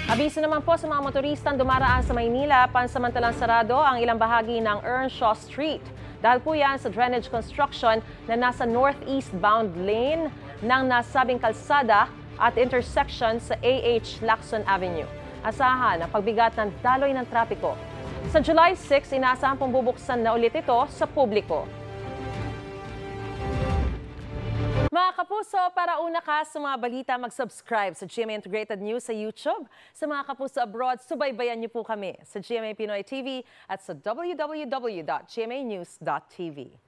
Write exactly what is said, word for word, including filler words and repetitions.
Abiso naman po sa mga motoristang dumaraan sa Maynila, pansamantalang sarado ang ilang bahagi ng Earnshaw Street. Dahil po yan sa drainage construction na nasa northeast-bound lane ng nasabing kalsada at intersection sa A H Lacson Avenue. Asahan ang pagbigat ng daloy ng trapiko. Sa July six, inaasahan pong bubuksan na ulit ito sa publiko. Mga kapuso, para una ka sa mga balita, mag-subscribe sa G M A Integrated News sa YouTube. Sa mga kapuso abroad, subaybayan niyo po kami sa G M A Pinoy T V at sa w w w dot g m a news dot t v.